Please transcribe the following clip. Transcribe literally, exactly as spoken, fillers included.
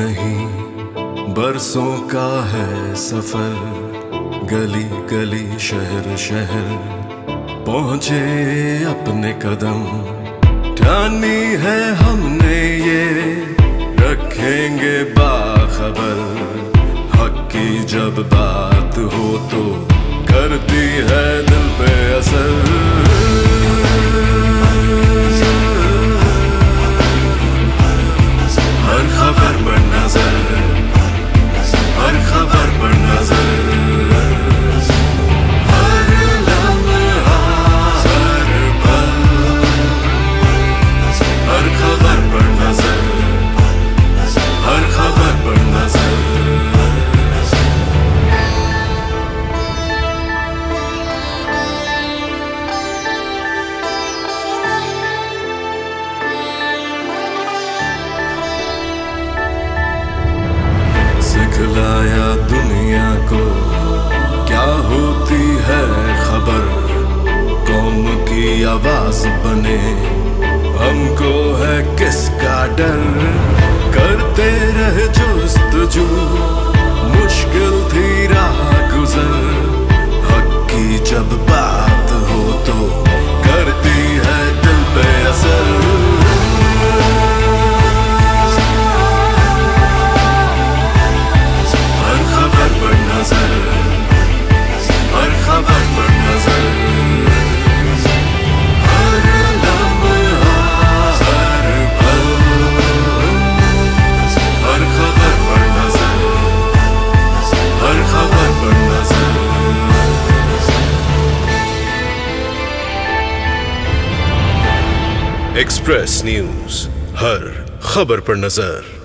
नहीं बरसों का है सफर, गली गली शहर शहर पहुंचे अपने कदम। ठानी है हमने ये रखेंगे बाखबर, हक की जब बात हो तो करती है दिल पे असर। हर खबर पर नजर, हर खबर पर नजर, हर लम्हा हर पल, हर खबर पर नजर, हर खबर पर नजर। सिखलाया दुनिया को क्या होती है खबर, कौम की आवाज बने हमको है किसका डर। करते रहे जुस्तजू मुश्किल थी राह गुजर, हक की जब बात हो तो करती है दिल पे असर। हर खबर पर नजर, हर लम्हा हर पल, हर खबर पर नजर, हर खबर पर नजर। एक्सप्रेस न्यूज, हर खबर पर नजर।